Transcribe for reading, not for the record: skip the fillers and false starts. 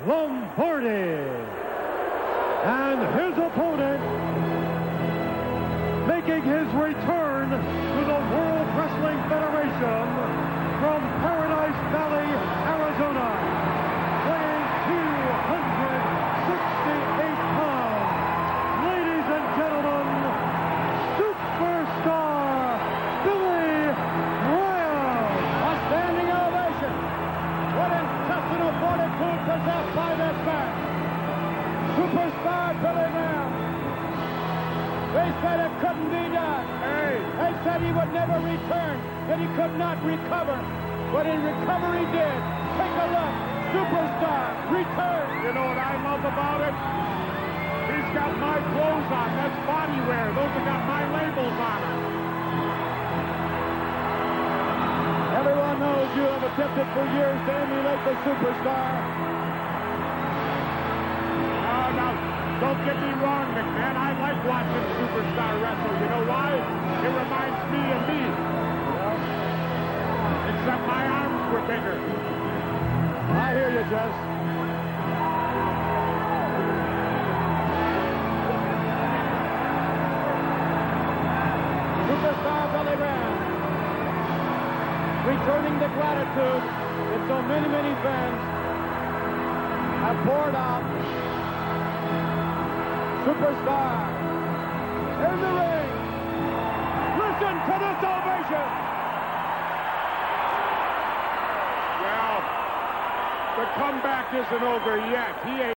Lombardi. And his opponent, making his return to the World Wrestling Federation from Paradise Valley, Arizona, weighing 268 pounds. Ladies and gentlemen, Superstar Billy Graham. A standing ovation. What intestinal fortitude possessed by this man. Superstar Billy Graham. They said it couldn't be done. They said he would never return, that he could not recover. But in recovery did. Take a look. Superstar return. You know what I love about it? He's got my clothes on. That's body wear. Those have got my labels on them. Everyone knows you have attempted for years to emulate the Superstar. Now, don't get me wrong, McMahon. I like watching Superstar wrestle. You know why? It reminds me of me. Except my arms were bigger. I hear you, Jess. Superstar Billy Graham, returning the gratitude that so many, many fans have poured out. Superstar in the ring. Listen to this ovation. Well, the comeback isn't over yet. He ain't